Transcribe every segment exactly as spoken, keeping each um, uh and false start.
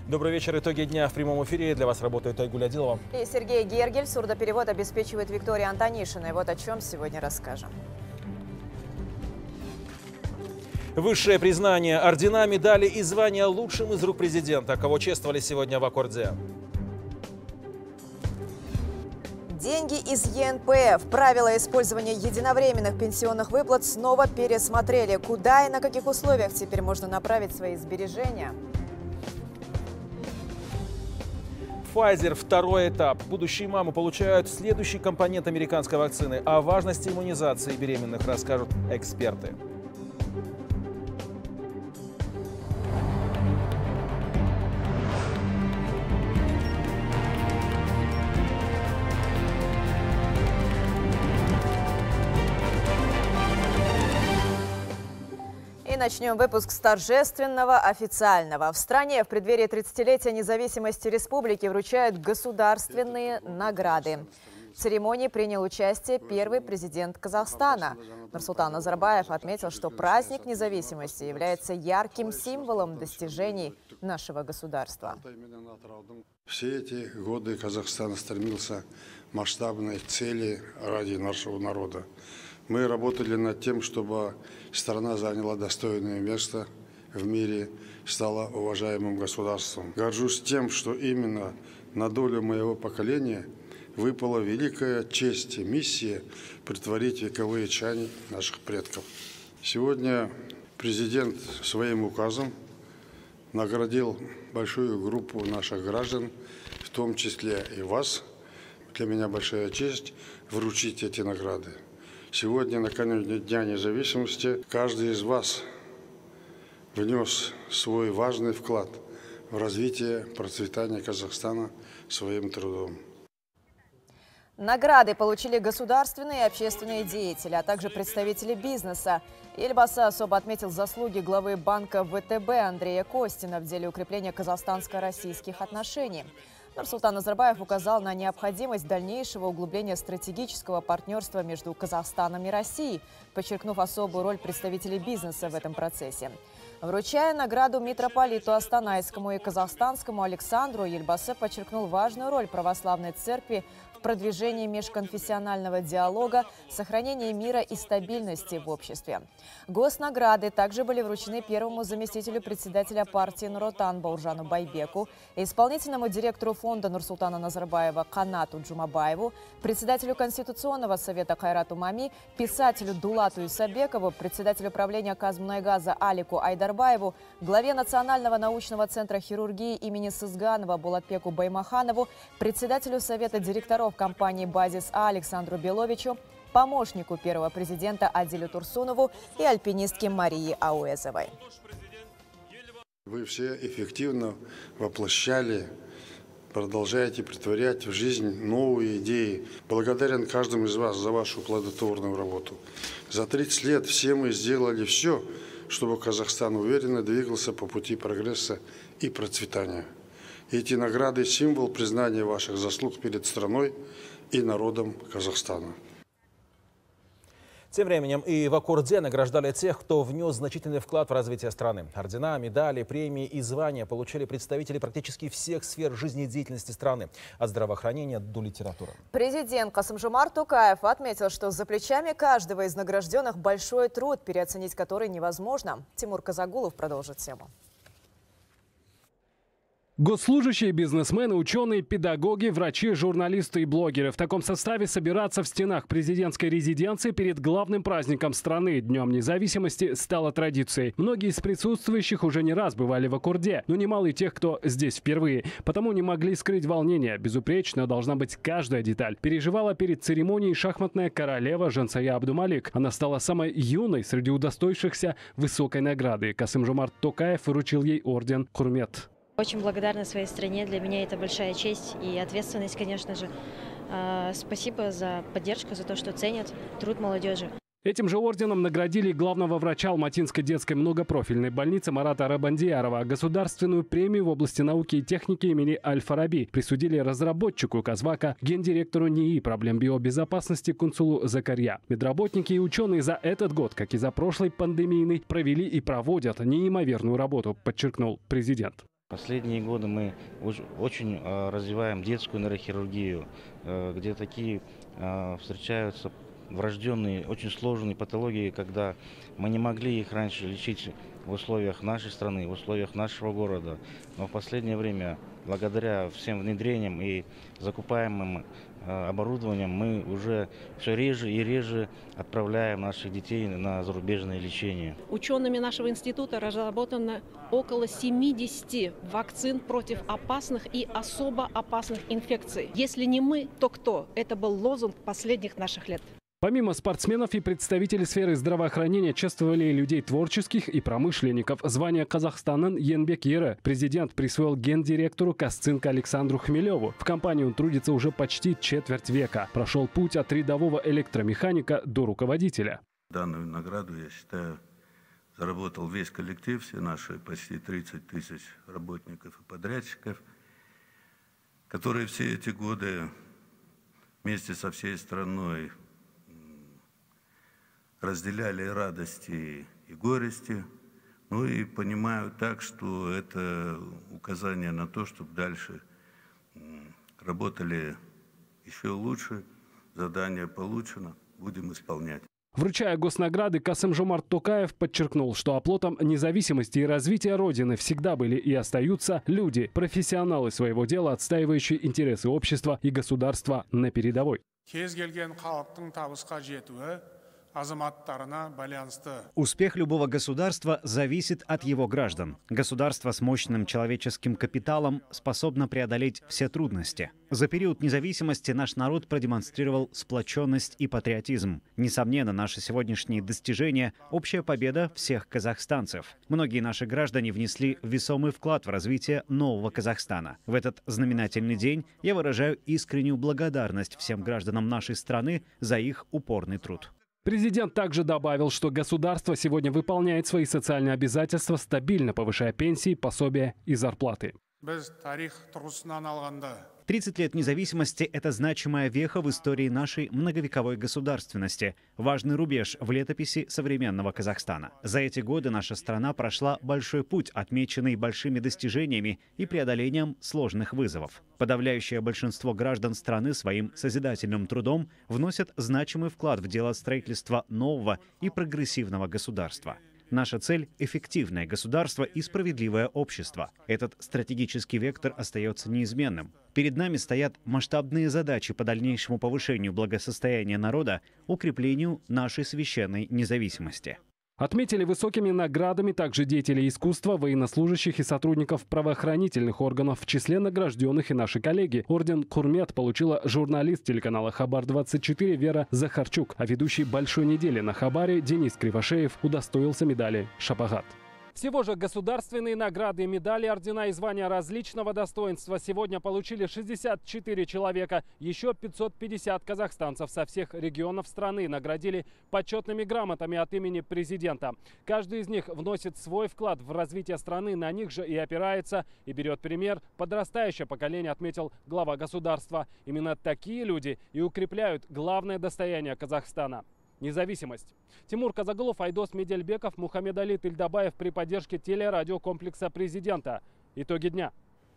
Добрый вечер. Итоги дня в прямом эфире. Для вас работает Айгуль Адилова. И Сергей Гергель. Сурдоперевод обеспечивает Виктория Антонишина. И вот о чем сегодня расскажем. Высшее признание, ордена, медали и звания лучшим из рук президента. Кого чествовали сегодня в Аккорде? Деньги из Е Н П Ф. Правила использования единовременных пенсионных выплат снова пересмотрели. Куда и на каких условиях теперь можно направить свои сбережения? Pfizer – второй этап. Будущие мамы получают следующий компонент американской вакцины. О важности иммунизации беременных расскажут эксперты. И начнем выпуск с торжественного официального. В стране в преддверии тридцатилетия независимости республики вручают государственные награды. В церемонии принял участие первый президент Казахстана. Нурсултан Назарбаев отметил, что праздник независимости является ярким символом достижений нашего государства. Все эти годы Казахстан стремился к масштабной цели ради нашего народа. Мы работали над тем, чтобы страна заняла достойное место в мире, стала уважаемым государством. Горжусь тем, что именно на долю моего поколения выпала великая честь и миссия претворить вековые чаяния наших предков. Сегодня президент своим указом наградил большую группу наших граждан, в том числе и вас. Для меня большая честь вручить эти награды. Сегодня, накануне Дня независимости, каждый из вас внес свой важный вклад в развитие, процветание Казахстана своим трудом. Награды получили государственные и общественные деятели, а также представители бизнеса. Ельбасы особо отметил заслуги главы банка В Т Б Андрея Костина в деле укрепления казахстанско-российских отношений. Нурсултан Назарбаев указал на необходимость дальнейшего углубления стратегического партнерства между Казахстаном и Россией, подчеркнув особую роль представителей бизнеса в этом процессе. Вручая награду митрополиту Астанайскому и казахстанскому Александру, Ельбасы подчеркнул важную роль православной церкви в продвижении межконфессионального диалога, сохранении мира и стабильности в обществе. Госнаграды также были вручены первому заместителю председателя партии Нур Отан Бауржану Байбеку, исполнительному директору фонда Нурсултана Назарбаева Канату Джумабаеву, председателю Конституционного совета Хайрату Мами, писателю Дулату Исабекову, председателю правления Казмунайгаза Алику Айдарбаеву, главе Национального научного центра хирургии имени Сызганова Булатбеку Баймаханову, председателю совета директоров компании «Базис А» Александру Беловичу, помощнику первого президента Адилю Турсунову и альпинистке Марии Ауэзовой. Вы все эффективно воплощали, продолжаете претворять в жизнь новые идеи. Благодарен каждому из вас за вашу плодотворную работу. За тридцать лет все мы сделали все, чтобы Казахстан уверенно двигался по пути прогресса и процветания. Эти награды – символ признания ваших заслуг перед страной и народом Казахстана. Тем временем и в Аккорде награждали тех, кто внес значительный вклад в развитие страны. Ордена, медали, премии и звания получили представители практически всех сфер жизнедеятельности страны. От здравоохранения до литературы. Президент Касым-Жомарт Токаев отметил, что за плечами каждого из награжденных большой труд, переоценить который невозможно. Тимур Казагулов продолжит тему. Госслужащие, бизнесмены, ученые, педагоги, врачи, журналисты и блогеры в таком составе собираться в стенах президентской резиденции перед главным праздником страны – Днем независимости стало традицией. Многие из присутствующих уже не раз бывали в Аккорде, но немало и тех, кто здесь впервые. Потому не могли скрыть волнение. Безупречно должна быть каждая деталь. Переживала перед церемонией шахматная королева Жансая Абдумалик. Она стала самой юной среди удостоившихся высокой награды. Касым-Жомарт Токаев вручил ей орден Хурмет. Очень благодарна своей стране. Для меня это большая честь и ответственность, конечно же. Спасибо за поддержку, за то, что ценят труд молодежи. Этим же орденом наградили главного врача Алматинской детской многопрофильной больницы Марата Рабандиярова. Государственную премию в области науки и техники имени Аль-Фараби присудили разработчику Казвака, гендиректору НИИ проблем биобезопасности Кунсулу Закарья. Медработники и ученые за этот год, как и за прошлый пандемийный, провели и проводят неимоверную работу, подчеркнул президент. Последние годы мы очень развиваем детскую нейрохирургию, где такие встречаются врожденные, очень сложные патологии, когда мы не могли их раньше лечить в условиях нашей страны, в условиях нашего города. Но в последнее время, благодаря всем внедрениям и закупаемым оборудованием, мы уже все реже и реже отправляем наших детей на зарубежное лечение. Учеными нашего института разработано около семидесяти вакцин против опасных и особо опасных инфекций. Если не мы, то кто? Это был лозунг последних наших лет. Помимо спортсменов и представителей сферы здравоохранения чествовали и людей творческих и промышленников. Звание Казахстанның Еңбек ері президент присвоил гендиректору Казцинк Александру Хмелеву. В компании он трудится уже почти четверть века. Прошел путь от рядового электромеханика до руководителя. Данную награду, я считаю, заработал весь коллектив, все наши почти тридцать тысяч работников и подрядчиков, которые все эти годы вместе со всей страной разделяли радости и горести, ну и понимаю так, что это указание на то, чтобы дальше работали еще лучше, задание получено, будем исполнять. Вручая госнаграды, Касым-Жомарт Токаев подчеркнул, что оплотом независимости и развития Родины всегда были и остаются люди, профессионалы своего дела, отстаивающие интересы общества и государства на передовой. Успех любого государства зависит от его граждан. Государство с мощным человеческим капиталом способно преодолеть все трудности. За период независимости наш народ продемонстрировал сплоченность и патриотизм. Несомненно, наши сегодняшние достижения – общая победа всех казахстанцев. Многие наши граждане внесли весомый вклад в развитие нового Казахстана. В этот знаменательный день я выражаю искреннюю благодарность всем гражданам нашей страны за их упорный труд. Президент также добавил, что государство сегодня выполняет свои социальные обязательства, стабильно повышая пенсии, пособия и зарплаты. тридцать лет независимости – это значимая веха в истории нашей многовековой государственности, важный рубеж в летописи современного Казахстана. За эти годы наша страна прошла большой путь, отмеченный большими достижениями и преодолением сложных вызовов. Подавляющее большинство граждан страны своим созидательным трудом вносят значимый вклад в дело строительства нового и прогрессивного государства. Наша цель – эффективное государство и справедливое общество. Этот стратегический вектор остается неизменным. Перед нами стоят масштабные задачи по дальнейшему повышению благосостояния народа, укреплению нашей священной независимости. Отметили высокими наградами также деятелей искусства, военнослужащих и сотрудников правоохранительных органов. В числе награжденных и наши коллеги. Орден Курмет получила журналист телеканала Хабар двадцать четыре Вера Захарчук. А ведущий «Большой недели» на Хабаре Денис Кривошеев удостоился медали «Шапагат». Всего же государственные награды, медали, ордена и звания различного достоинства сегодня получили шестьдесят четыре человека. Еще пятьсот пятьдесят казахстанцев со всех регионов страны наградили почетными грамотами от имени президента. Каждый из них вносит свой вклад в развитие страны, на них же и опирается, и берет пример подрастающее поколение, отметил глава государства. Именно такие люди и укрепляют главное достояние Казахстана – независимость. Тимур Казаглов, Айдос Медельбеков, Мухаммедали Тильдабаев при поддержке телерадиокомплекса президента. Итоги дня.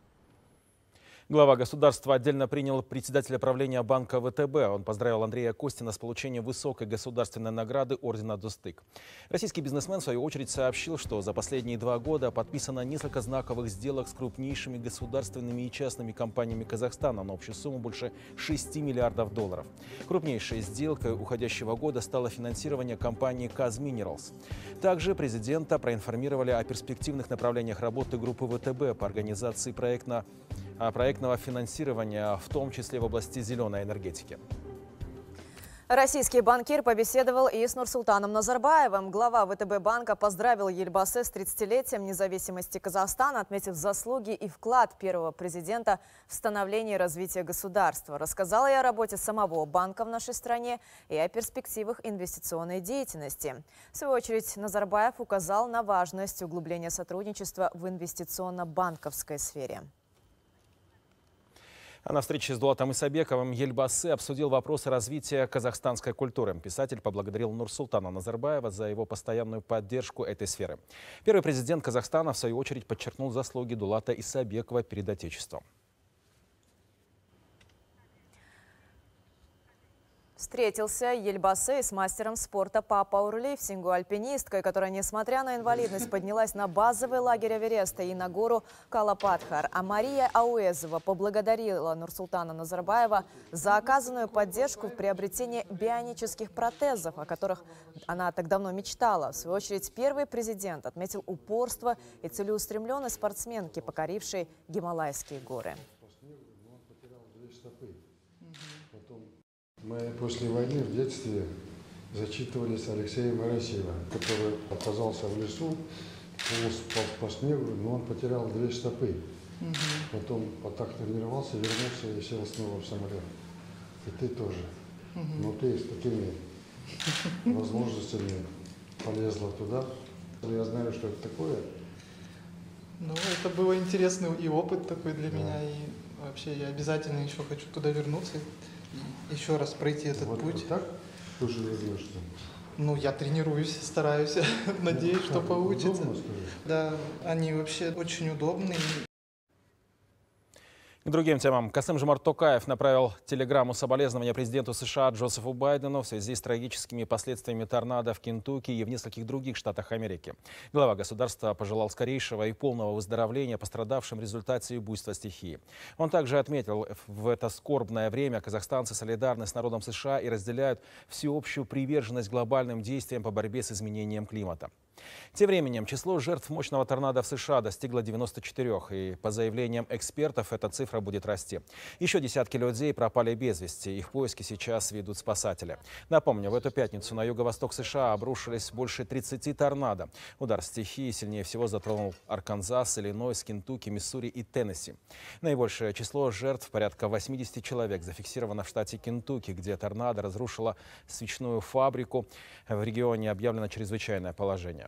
Глава государства отдельно принял председателя правления банка ВТБ. Он поздравил Андрея Костина с получением высокой государственной награды ордена Достык. Российский бизнесмен, в свою очередь, сообщил, что за последние два года подписано несколько знаковых сделок с крупнейшими государственными и частными компаниями Казахстана на общую сумму больше шести миллиардов долларов. Крупнейшей сделкой уходящего года стало финансирование компании Казминералс. Также президента проинформировали о перспективных направлениях работы группы ВТБ по организации проектно проектного финансирования, в том числе в области зеленой энергетики. Российский банкир побеседовал и с Нурсултаном Назарбаевым. Глава ВТБ банка поздравил Ельбасы с тридцатилетием независимости Казахстана, отметив заслуги и вклад первого президента в становление и развитие государства. Рассказал и о работе самого банка в нашей стране, и о перспективах инвестиционной деятельности. В свою очередь, Назарбаев указал на важность углубления сотрудничества в инвестиционно-банковской сфере. А на встрече с Дулатом Исабековым Ельбасы обсудил вопросы развития казахстанской культуры. Писатель поблагодарил Нурсултана Назарбаева за его постоянную поддержку этой сферы. Первый президент Казахстана, в свою очередь, подчеркнул заслуги Дулата Исабекова перед Отечеством. Встретился Ельбасы с мастером спорта по пауэрлифтингу, альпинисткой, которая, несмотря на инвалидность, поднялась на базовый лагерь Эвереста и на гору Калапатхар. А Мария Ауэзова поблагодарила Нурсултана Назарбаева за оказанную поддержку в приобретении бионических протезов, о которых она так давно мечтала. В свою очередь, первый президент отметил упорство и целеустремленность спортсменки, покорившей Гималайские горы. Мы после войны в детстве зачитывались Алексеем Арасьевым, который оказался в лесу, полз по, по снегу, но он потерял две стопы. Угу. Потом вот так тренировался, вернулся и сел снова в самолет. И ты тоже. Угу. Но ты с такими возможностями полезла туда. Я знаю, что это такое. Ну, это был интересный и опыт такой для да. меня. И вообще я обязательно еще хочу туда вернуться. Еще раз пройти этот вот путь. Вот так тоже вернешься? Ну, я тренируюсь, стараюсь, надеюсь, ну, что получится. Удобно, да, они вообще очень удобные. К другим темам. Касым-Жомарт Токаев направил телеграмму соболезнования президенту США Джозефу Байдену в связи с трагическими последствиями торнадо в Кентукки и в нескольких других штатах Америки. Глава государства пожелал скорейшего и полного выздоровления пострадавшим в результате буйства стихии. Он также отметил, в это скорбное время казахстанцы солидарны с народом США и разделяют всеобщую приверженность глобальным действиям по борьбе с изменением климата. Тем временем число жертв мощного торнадо в США достигло девяноста четырёх, и по заявлениям экспертов эта цифра будет расти. Еще десятки людей пропали без вести, их поиски сейчас ведут спасатели. Напомню, в эту пятницу на юго-восток США обрушились больше тридцати торнадо. Удар стихии сильнее всего затронул Арканзас, Иллинойс, Кентукки, Миссури и Теннесси. Наибольшее число жертв, порядка восьмидесяти человек, зафиксировано в штате Кентукки, где торнадо разрушило свечную фабрику. В регионе объявлено чрезвычайное положение.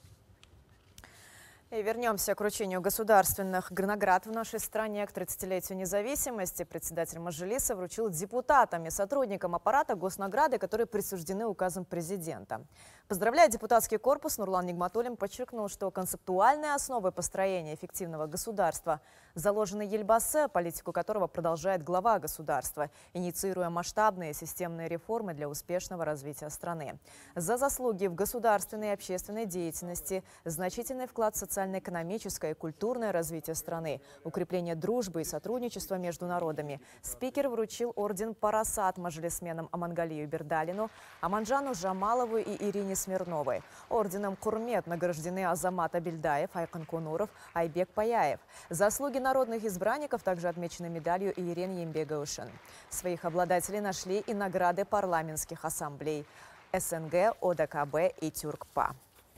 И вернемся к вручению государственных наград в нашей стране. К тридцатилетию независимости председатель Мажилиса вручил депутатам и сотрудникам аппарата госнаграды, которые присуждены указом президента. Поздравляя депутатский корпус, Нурлан Нигматуллин подчеркнул, что концептуальные основы построения эффективного государства заложены Ельбасы, политику которого продолжает глава государства, инициируя масштабные системные реформы для успешного развития страны. За заслуги в государственной и общественной деятельности, значительный вклад в социально-экономическое и культурное развитие страны, укрепление дружбы и сотрудничества между народами, спикер вручил орден «Парасат» мажилисменам Амангалию Бердалину, Аманжану Жамалову и Ирине Смирновой. Орденом «Курмет» награждены Азамат Абильдаев, Айкан Кунуров, Айбек Паяев. Заслуги народных избранников также отмечены медалью Ирен Ембегаушин. Своих обладателей нашли и награды парламентских ассамблей СНГ, ОДКБ и Тюркпа.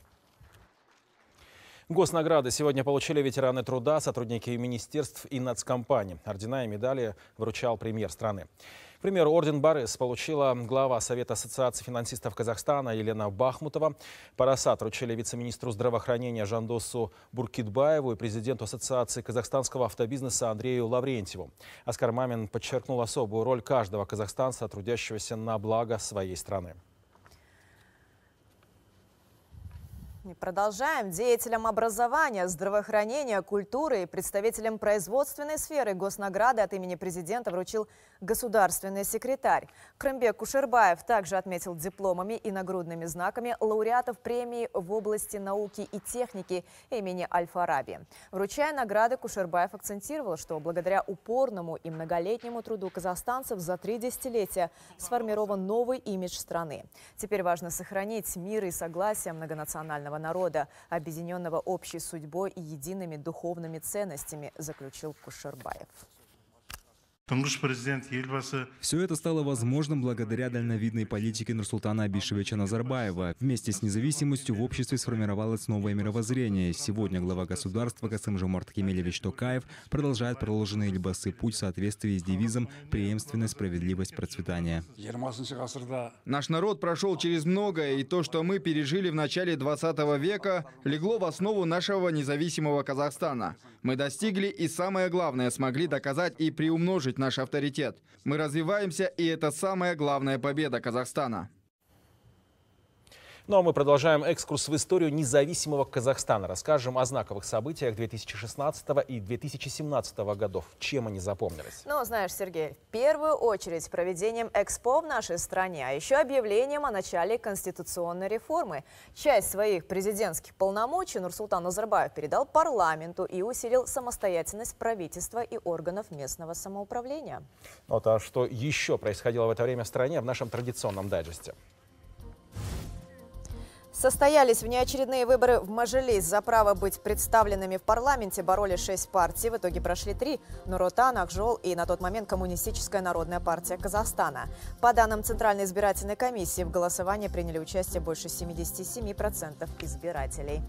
Госнаграды сегодня получили ветераны труда, сотрудники министерств и нацкомпаний. Ордена и медали вручал премьер страны. К примеру, орден Борис получила глава Совета ассоциации финансистов Казахстана Елена Бахмутова. Парасат вручили вице-министру здравоохранения Жандосу Буркитбаеву и президенту Ассоциации казахстанского автобизнеса Андрею Лаврентьеву. Оскар Мамин подчеркнул особую роль каждого казахстанца, трудящегося на благо своей страны. И продолжаем. Деятелям образования, здравоохранения, культуры и представителям производственной сферы госнаграды от имени президента вручил государственный секретарь. Крымбек Кушербаев также отметил дипломами и нагрудными знаками лауреатов премии в области науки и техники имени Аль-Фараби. Вручая награды, Кушербаев акцентировал, что благодаря упорному и многолетнему труду казахстанцев за три десятилетия сформирован новый имидж страны. Теперь важно сохранить мир и согласие многонационального народа, объединенного общей судьбой и едиными духовными ценностями, заключил Кушербаев. Все это стало возможным благодаря дальновидной политике Нурсултана Абишевича Назарбаева. Вместе с независимостью в обществе сформировалось новое мировоззрение. Сегодня глава государства Касым-Жомарт Кемелевич Токаев продолжает проложенный Ельбасы путь в соответствии с девизом «Преемственность, справедливость, процветание». Наш народ прошел через многое, и то, что мы пережили в начале двадцатого века, легло в основу нашего независимого Казахстана. Мы достигли и, самое главное, смогли доказать и приумножить наш авторитет. Мы развиваемся, и это самая главная победа Казахстана. Ну а мы продолжаем экскурс в историю независимого Казахстана. Расскажем о знаковых событиях две тысячи шестнадцатого и две тысячи семнадцатого годов. Чем они запомнились? Ну, знаешь, Сергей, в первую очередь проведением Экспо в нашей стране, а еще объявлением о начале конституционной реформы. Часть своих президентских полномочий Нурсултан Назарбаев передал парламенту и усилил самостоятельность правительства и органов местного самоуправления. Вот, а что еще происходило в это время в стране в нашем традиционном дайджесте? Состоялись внеочередные выборы в Мажилис. За право быть представленными в парламенте боролись шесть партий. В итоге прошли три – Нур Отан, Акжол и на тот момент Коммунистическая народная партия Казахстана. По данным Центральной избирательной комиссии, в голосовании приняли участие больше семидесяти семи процентов избирателей.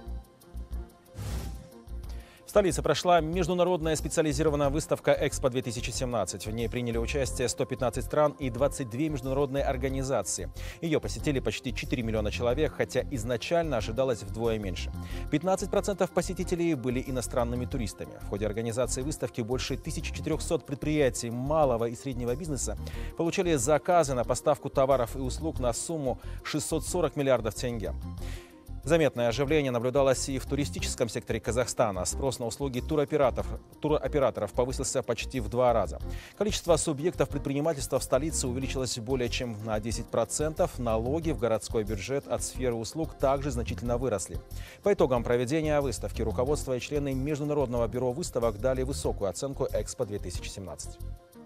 В столице прошла международная специализированная выставка «Экспо две тысячи семнадцать». В ней приняли участие сто пятнадцать стран и двадцать две международные организации. Ее посетили почти четыре миллиона человек, хотя изначально ожидалось вдвое меньше. пятнадцать процентов посетителей были иностранными туристами. В ходе организации выставки больше тысячи четырёхсот предприятий малого и среднего бизнеса получили заказы на поставку товаров и услуг на сумму шестьсот сорок миллиардов тенге. Заметное оживление наблюдалось и в туристическом секторе Казахстана. Спрос на услуги туроператоров, туроператоров повысился почти в два раза. Количество субъектов предпринимательства в столице увеличилось более чем на десять процентов. Налоги в городской бюджет от сферы услуг также значительно выросли. По итогам проведения выставки руководство и члены Международного бюро выставок дали высокую оценку Экспо две тысячи семнадцать.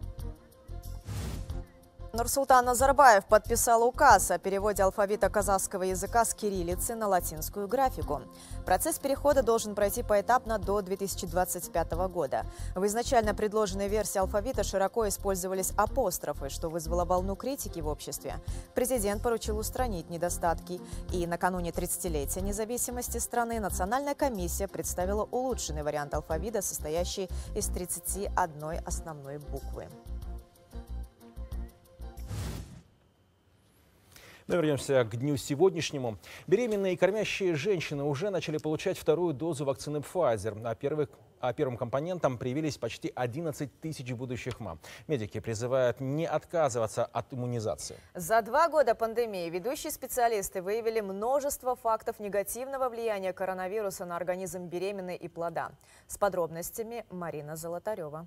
Нурсултан Назарбаев подписал указ о переводе алфавита казахского языка с кириллицы на латинскую графику. Процесс перехода должен пройти поэтапно до две тысячи двадцать пятого года. В изначально предложенной версии алфавита широко использовались апострофы, что вызвало волну критики в обществе. Президент поручил устранить недостатки. И накануне тридцатилетия независимости страны Национальная комиссия представила улучшенный вариант алфавита, состоящий из тридцати одной основной буквы. Но вернемся к дню сегодняшнему. Беременные и кормящие женщины уже начали получать вторую дозу вакцины Pfizer. А, первый, а первым компонентом привились почти одиннадцать тысяч будущих мам. Медики призывают не отказываться от иммунизации. За два года пандемии ведущие специалисты выявили множество фактов негативного влияния коронавируса на организм беременной и плода. С подробностями Марина Золотарева.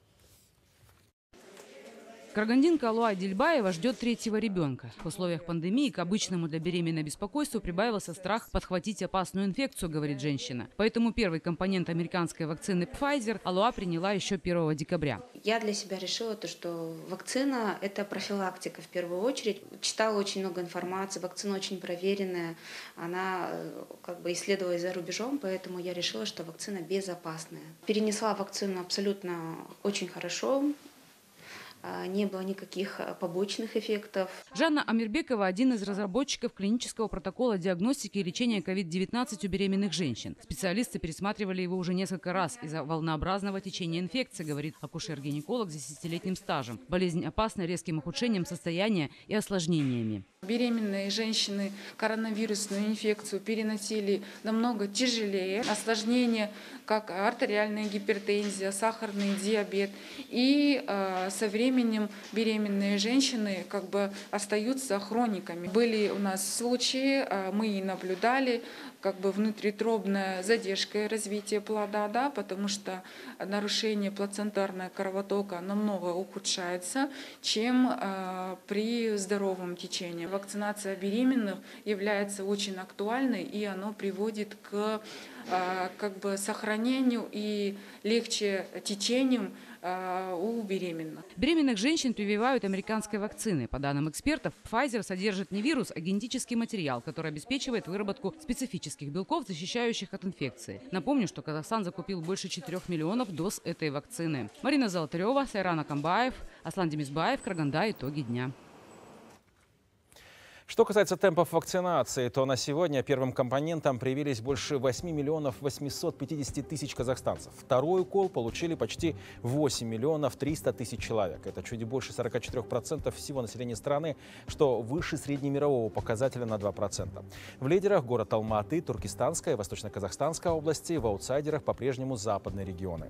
Карагандинка Алуа Дильбаева ждет третьего ребенка. В условиях пандемии к обычному для беременной беспокойству прибавился страх подхватить опасную инфекцию, говорит женщина. Поэтому первый компонент американской вакцины Pfizer Алуа приняла еще первого декабря. Я для себя решила, то, что вакцина – это профилактика в первую очередь. Читала очень много информации, вакцина очень проверенная, она как бы исследовалась за рубежом, поэтому я решила, что вакцина безопасная. Перенесла вакцину абсолютно очень хорошо. Не было никаких побочных эффектов. Жанна Амирбекова – один из разработчиков клинического протокола диагностики и лечения ковид девятнадцать у беременных женщин. Специалисты пересматривали его уже несколько раз из-за волнообразного течения инфекции, говорит акушер-гинеколог с десятилетним стажем. Болезнь опасна резким ухудшением состояния и осложнениями. Беременные женщины коронавирусную инфекцию переносили намного тяжелее. Осложнения, как артериальная гипертензия, сахарный диабет. И э, со временем беременные женщины как бы остаются хрониками. Были у нас случаи, э, мы и наблюдали, как бы внутриутробная задержка развития плода, да, потому что нарушение плацентарного кровотока намного ухудшается, чем э, при здоровом течении. Вакцинация беременных является очень актуальной, и оно приводит к э, как бы сохранению и легче течением у беременных. Беременных женщин прививают американской вакциной. По данным экспертов, Pfizer содержит не вирус, а генетический материал, который обеспечивает выработку специфических белков, защищающих от инфекции. Напомню, что Казахстан закупил больше четырёх миллионов доз этой вакцины. Марина Золотарева, Сайран Акамбаев, Аслан Демисбаев, Караганда. Итоги дня. Что касается темпов вакцинации, то на сегодня первым компонентом привились больше восьми миллионов восьмисот пятидесяти тысяч казахстанцев. Второй укол получили почти восемь миллионов триста тысяч человек. Это чуть больше сорока четырёх процентов всего населения страны, что выше среднемирового показателя на два процента. В лидерах город Алматы, Туркестанская и Восточно-Казахстанская области, в аутсайдерах по-прежнему западные регионы.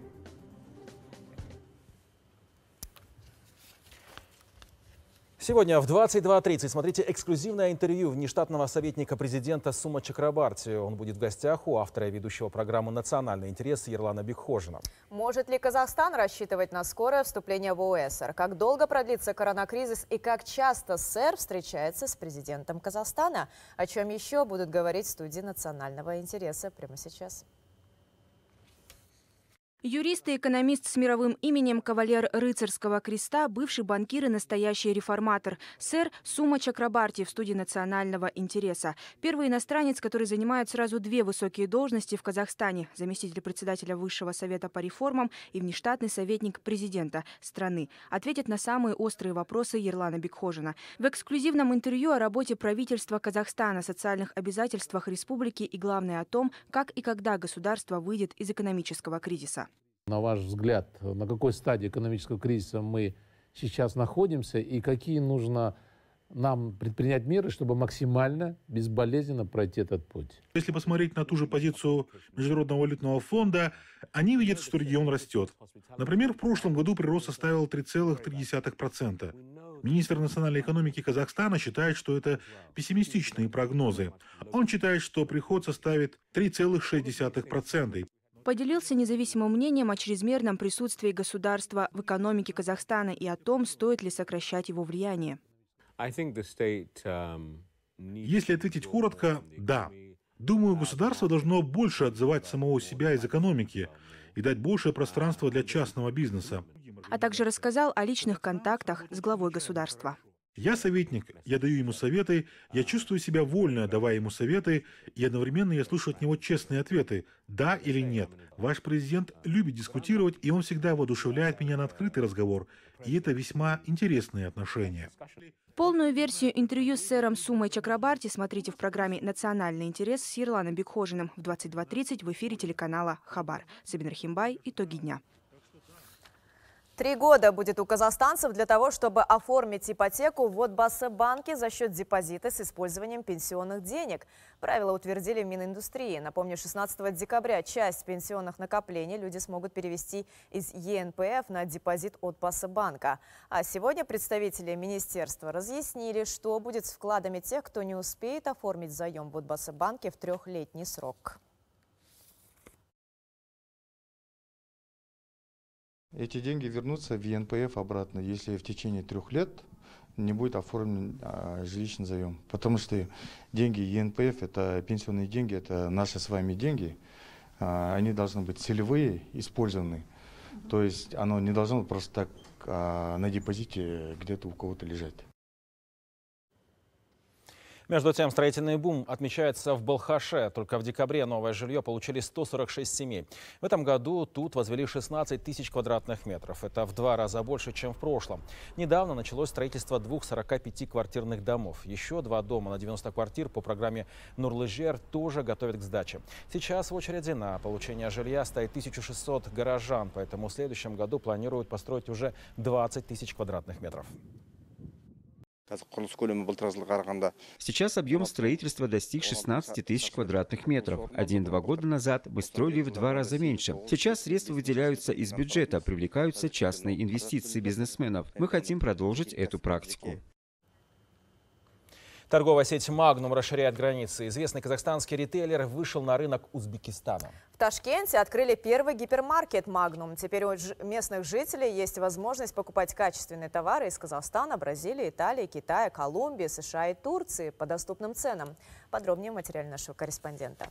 Сегодня в двадцать два тридцать смотрите эксклюзивное интервью внештатного советника президента Сума Чакрабарти. Он будет в гостях у автора и ведущего программы «Национальный интерес» Ерлана Бекхожина. Может ли Казахстан рассчитывать на скорое вступление в ОЭСР? Как долго продлится коронакризис и как часто СЭР встречается с президентом Казахстана? О чем еще будут говорить в студии «Национального интереса» прямо сейчас. Юрист и экономист с мировым именем, кавалер рыцарского креста, бывший банкир и настоящий реформатор. Сэр Сума Чакрабарти в студии «Национального интереса». Первый иностранец, который занимает сразу две высокие должности в Казахстане. Заместитель председателя Высшего совета по реформам и внештатный советник президента страны. Ответит на самые острые вопросы Ерлана Бекхожина. В эксклюзивном интервью о работе правительства Казахстана, социальных обязательствах республики и, главное, о том, как и когда государство выйдет из экономического кризиса. На ваш взгляд, на какой стадии экономического кризиса мы сейчас находимся и какие нужно нам предпринять меры, чтобы максимально безболезненно пройти этот путь? Если посмотреть на ту же позицию Международного валютного фонда, они видят, что регион растет. Например, в прошлом году прирост составил три целых три десятых процента. Министр национальной экономики Казахстана считает, что это пессимистичные прогнозы. Он считает, что приход составит три целых шесть десятых процента. Поделился независимым мнением о чрезмерном присутствии государства в экономике Казахстана и о том, стоит ли сокращать его влияние. Если ответить коротко, да. Думаю, государство должно больше отзывать самого себя из экономики и дать большее пространство для частного бизнеса. А также рассказал о личных контактах с главой государства. Я советник, я даю ему советы, я чувствую себя вольно, давая ему советы, и одновременно я слышу от него честные ответы, да или нет. Ваш президент любит дискутировать, и он всегда воодушевляет меня на открытый разговор, и это весьма интересные отношения. Полную версию интервью с сэром Сумой Чакрабарти смотрите в программе «Национальный интерес» с Ерланом Бекхожиным в двадцать два тридцать в эфире телеканала «Хабар». Сабин Рахимбай. Итоги дня. Три года будет у казахстанцев для того, чтобы оформить ипотеку в Отбасыбанке за счет депозита с использованием пенсионных денег. Правила утвердили в Мининдустрии. Напомню, шестнадцатого декабря часть пенсионных накоплений люди смогут перевести из Е Н П Ф на депозит Отбасыбанка. А сегодня представители министерства разъяснили, что будет с вкладами тех, кто не успеет оформить заем в Отбасыбанке в трехлетний срок. Эти деньги вернутся в Е Н П Ф обратно, если в течение трех лет не будет оформлен а, жилищный заем. Потому что деньги Е Н П Ф, это пенсионные деньги, это наши с вами деньги. А, они должны быть целевые, использованы. То есть оно не должно просто так а, на депозите где-то у кого-то лежать. Между тем, строительный бум отмечается в Балхаше. Только в декабре новое жилье получили сто сорок шесть семей. В этом году тут возвели шестнадцать тысяч квадратных метров. Это в два раза больше, чем в прошлом. Недавно началось строительство двух сорока пяти квартирных домов. Еще два дома на девяносто квартир по программе Нурлы-Жер тоже готовят к сдаче. Сейчас в очереди на получение жилья стоит тысяча шестьсот горожан, поэтому в следующем году планируют построить уже двадцать тысяч квадратных метров. Сейчас объем строительства достиг шестнадцати тысяч квадратных метров. Один-два года назад мы строили в два раза меньше. Сейчас средства выделяются из бюджета, привлекаются частные инвестиции бизнесменов. Мы хотим продолжить эту практику. Торговая сеть «Магнум» расширяет границы. Известный казахстанский ритейлер вышел на рынок Узбекистана. В Ташкенте открыли первый гипермаркет «Магнум». Теперь у местных жителей есть возможность покупать качественные товары из Казахстана, Бразилии, Италии, Китая, Колумбии, США и Турции по доступным ценам. Подробнее в материале нашего корреспондента.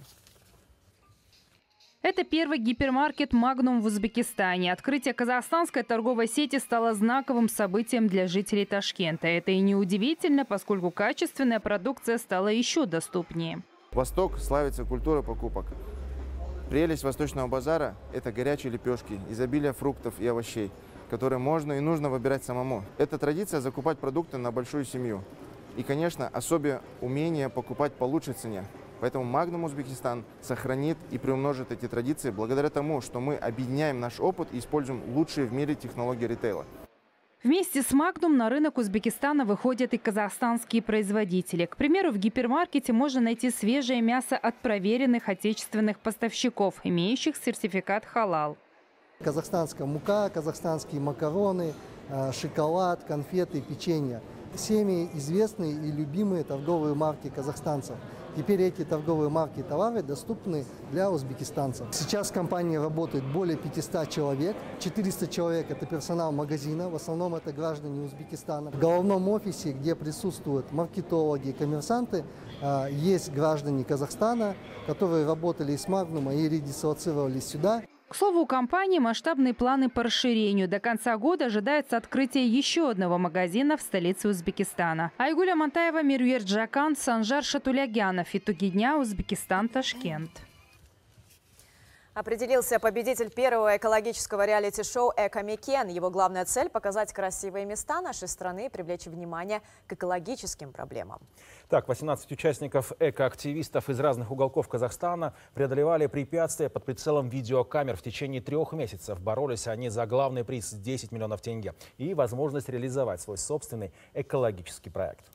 Это первый гипермаркет «Магнум» в Узбекистане. Открытие казахстанской торговой сети стало знаковым событием для жителей Ташкента. Это и неудивительно, поскольку качественная продукция стала еще доступнее. Восток славится культурой покупок. Прелесть восточного базара – это горячие лепешки, изобилие фруктов и овощей, которые можно и нужно выбирать самому. Это традиция закупать продукты на большую семью. И, конечно, особое умение покупать по лучшей цене. Поэтому Magnum Узбекистан сохранит и приумножит эти традиции благодаря тому, что мы объединяем наш опыт и используем лучшие в мире технологии ритейла. Вместе с Magnum на рынок Узбекистана выходят и казахстанские производители. К примеру, в гипермаркете можно найти свежее мясо от проверенных отечественных поставщиков, имеющих сертификат халал. Казахстанская мука, казахстанские макароны, шоколад, конфеты, печенье. Всеми известные и любимые торговые марки казахстанцев. Теперь эти торговые марки и товары доступны для узбекистанцев. Сейчас в компании работает более пятисот человек. четыреста человек – это персонал магазина, в основном это граждане Узбекистана. В головном офисе, где присутствуют маркетологи и коммерсанты, есть граждане Казахстана, которые работали с Magnum и редислоцировались сюда. К слову, у компании масштабные планы по расширению. До конца года ожидается открытие еще одного магазина в столице Узбекистана. Айгуль Амантаева, Мирюер Джакан, Санжар Шатулягянов. Итоги дня. Узбекистан, Ташкент. Определился победитель первого экологического реалити-шоу «Эко-Микен». Его главная цель – показать красивые места нашей страны и привлечь внимание к экологическим проблемам. Так, восемнадцать участников экоактивистов из разных уголков Казахстана преодолевали препятствия под прицелом видеокамер в течение трех месяцев. Боролись они за главный приз – десять миллионов тенге и возможность реализовать свой собственный экологический проект.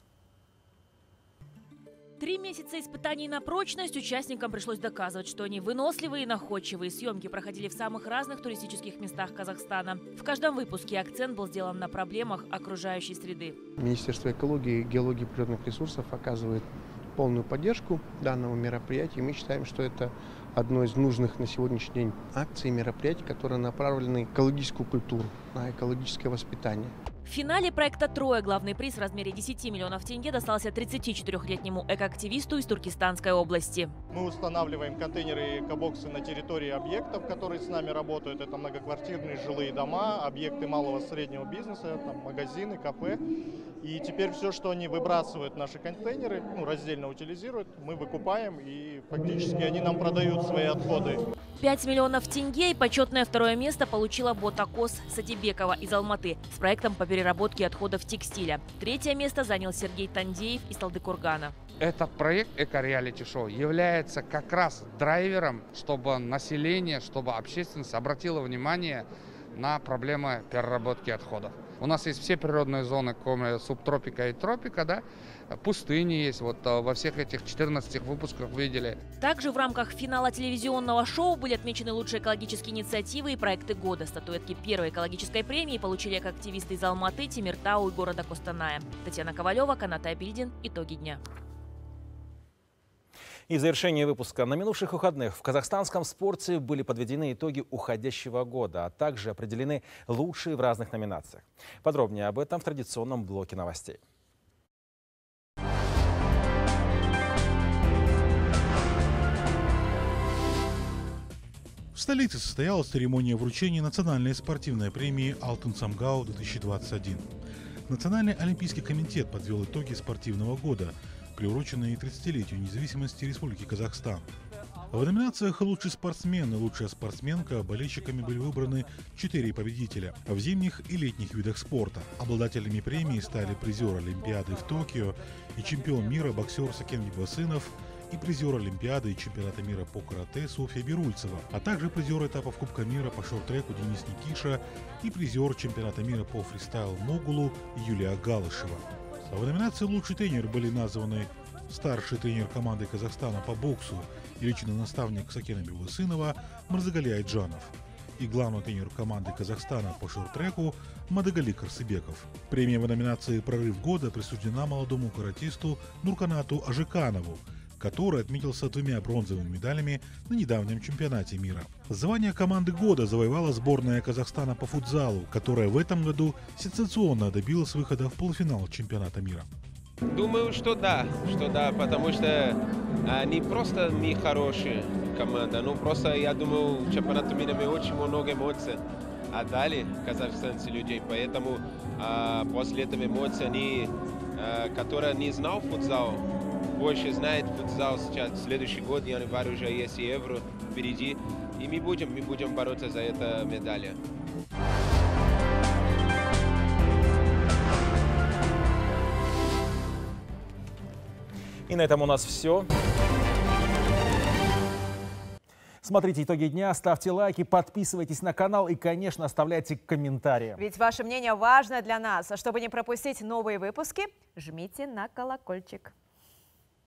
Три месяца испытаний на прочность участникам пришлось доказывать, что они выносливые и находчивые. Съемки проходили в самых разных туристических местах Казахстана. В каждом выпуске акцент был сделан на проблемах окружающей среды. Министерство экологии, геологии и природных ресурсов оказывает полную поддержку данному мероприятию. Мы считаем, что это одно из нужных на сегодняшний день акций и мероприятий, которые направлены на экологическую культуру, на экологическое воспитание. В финале проекта «Трое» главный приз в размере десяти миллионов тенге достался тридцатичетырёхлетнему экоактивисту из Туркестанской области. Мы устанавливаем контейнеры и экобоксы на территории объектов, которые с нами работают. Это многоквартирные жилые дома, объекты малого и среднего бизнеса, там, магазины, кафе. И теперь все, что они выбрасывают в наши контейнеры, ну, раздельно утилизируют, мы выкупаем, и фактически они нам продают свои отходы. пять миллионов тенге и почетное второе место получила Ботакос Сатибекова из Алматы с проектом по переработке отходов текстиля. Третье место занял Сергей Тандеев из Талдыкургана. Этот проект эко-реалити-шоу является как раз драйвером, чтобы население, чтобы общественность обратила внимание на проблемы переработки отходов. У нас есть все природные зоны, кроме субтропика и тропика, да? Пустыни есть, вот во всех этих четырнадцати выпусках видели. Также в рамках финала телевизионного шоу были отмечены лучшие экологические инициативы и проекты года. Статуэтки первой экологической премии получили экоактивисты из Алматы, Темиртау и города Костаная. Татьяна Ковалева, Канат Абильдин. Итоги дня. И в завершение выпуска. На минувших выходных в казахстанском спорте были подведены итоги уходящего года, а также определены лучшие в разных номинациях. Подробнее об этом в традиционном блоке новостей. В столице состоялась церемония вручения национальной спортивной премии «Алтын Самгау две тысячи двадцать один». Национальный олимпийский комитет подвел итоги спортивного года, приуроченные тридцатилетию независимости Республики Казахстан. В номинациях «Лучший спортсмен» и «Лучшая спортсменка» болельщиками были выбраны четыре победителя в зимних и летних видах спорта. Обладателями премии стали призер Олимпиады в Токио и чемпион мира боксер Сакен Бибасынов, и призер Олимпиады и чемпионата мира по карате Софья Берульцева, а также призер этапов Кубка мира по шорт-треку Денис Никиша и призер чемпионата мира по фристайл-могулу Юлия Галышева. В номинации «Лучший тренер» были названы старший тренер команды Казахстана по боксу и личный наставник Сакена Бибасынова Мырзагали Айджанов и главный тренер команды Казахстана по шорт-треку Мадагали Карсыбеков. Премия в номинации «Прорыв года» присуждена молодому каратисту Нурканату Ажиканову, который отметился двумя бронзовыми медалями на недавнем чемпионате мира. Звание команды года завоевала сборная Казахстана по футзалу, которая в этом году сенсационно добилась выхода в полуфинал чемпионата мира. Думаю, что да, что да, потому что они просто не хорошая команда, ну просто я думаю, в чемпионате мира мы очень много эмоций отдали казахстанцы людей, поэтому а, после этого эмоций они, а, которые не знал футзал, больше знает футзал сейчас. В следующий год, январь, уже есть и Евро впереди. И мы будем, мы будем бороться за эту медаль. И на этом у нас все. Смотрите итоги дня, ставьте лайки, подписывайтесь на канал и, конечно, оставляйте комментарии. Ведь ваше мнение важно для нас. А чтобы не пропустить новые выпуски, жмите на колокольчик.